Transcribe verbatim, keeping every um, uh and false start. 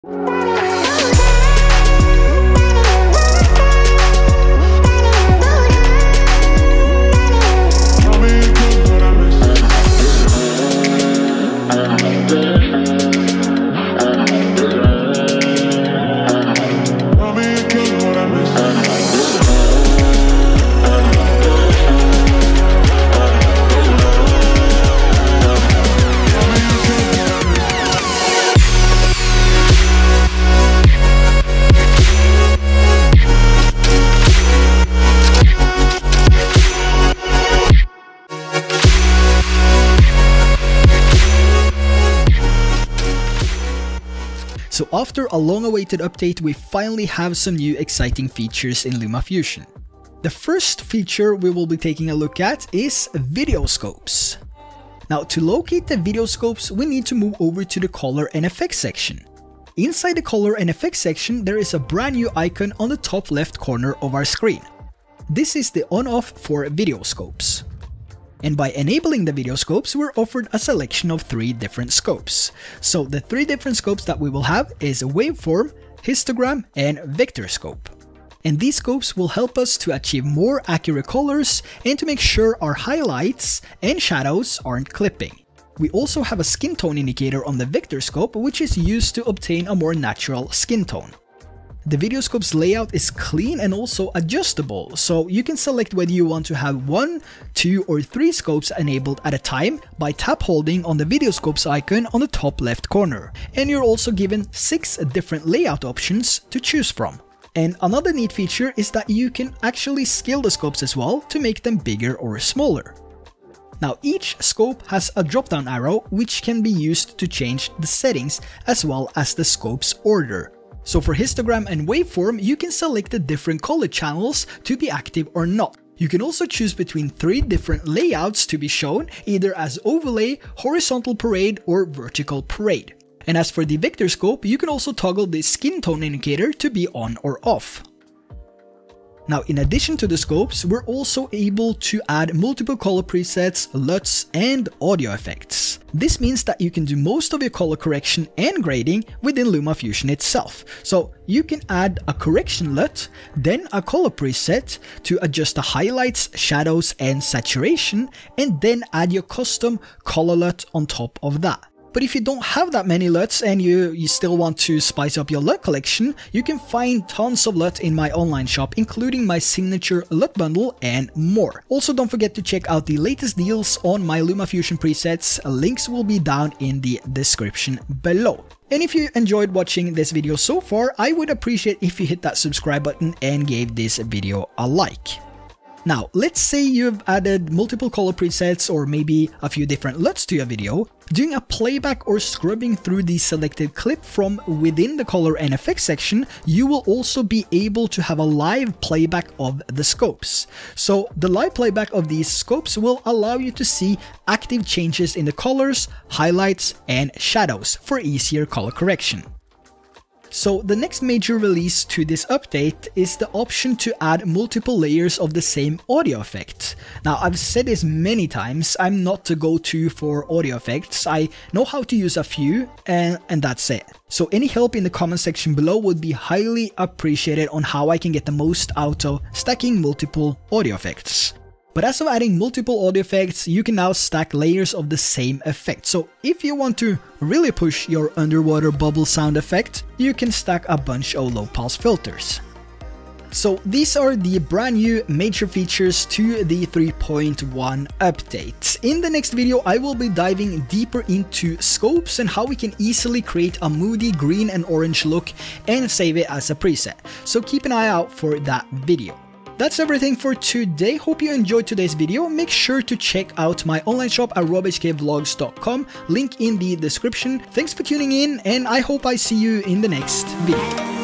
So after a long-awaited update, we finally have some new exciting features in LumaFusion. The first feature we will be taking a look at is video scopes. Now, to locate the video scopes, we need to move over to the color and effects section. Inside the color and effects section, there is a brand new icon on the top left corner of our screen. This is the on-off for video scopes. And by enabling the video scopes, we're offered a selection of three different scopes. So the three different scopes that we will have is waveform, histogram, and vector scope. And these scopes will help us to achieve more accurate colors and to make sure our highlights and shadows aren't clipping. We also have a skin tone indicator on the vector scope, which is used to obtain a more natural skin tone. The video scope's layout is clean and also adjustable, so you can select whether you want to have one, two, or three scopes enabled at a time by tap holding on the video scopes icon on the top left corner. And you're also given six different layout options to choose from. And another neat feature is that you can actually scale the scopes as well to make them bigger or smaller. Now, each scope has a drop-down arrow which can be used to change the settings as well as the scope's order. So for histogram and waveform, you can select the different color channels to be active or not. You can also choose between three different layouts to be shown, either as overlay, horizontal parade, or vertical parade. And as for the vector scope, you can also toggle the skin tone indicator to be on or off. Now, in addition to the scopes, we're also able to add multiple color presets, L U Ts, and audio effects. This means that you can do most of your color correction and grading within LumaFusion itself. So you can add a correction L U T, then a color preset to adjust the highlights, shadows, and saturation, and then add your custom color L U T on top of that. But if you don't have that many L U Ts and you, you still want to spice up your L U T collection, you can find tons of L U T in my online shop, including my signature L U T bundle and more. Also, don't forget to check out the latest deals on my LumaFusion presets. Links will be down in the description below. And if you enjoyed watching this video so far, I would appreciate if you hit that subscribe button and gave this video a like. Now, let's say you've added multiple color presets or maybe a few different L U Ts to your video. Doing a playback or scrubbing through the selected clip from within the color and effects section, you will also be able to have a live playback of the scopes. So the live playback of these scopes will allow you to see active changes in the colors, highlights, and shadows for easier color correction. So the next major release to this update is the option to add multiple layers of the same audio effect. Now, I've said this many times, I'm not the go-to for audio effects. I know how to use a few and, and that's it. So any help in the comment section below would be highly appreciated on how I can get the most out of stacking multiple audio effects. But as of adding multiple audio effects, you can now stack layers of the same effect. So if you want to really push your underwater bubble sound effect, you can stack a bunch of low pulse filters. So these are the brand new major features to the three point one update. In the next video, I will be diving deeper into scopes and how we can easily create a moody green and orange look and save it as a preset. So keep an eye out for that video. That's everything for today. Hope you enjoyed today's video. Make sure to check out my online shop at rob h k vlogs dot com, link in the description. Thanks for tuning in, and I hope I see you in the next video.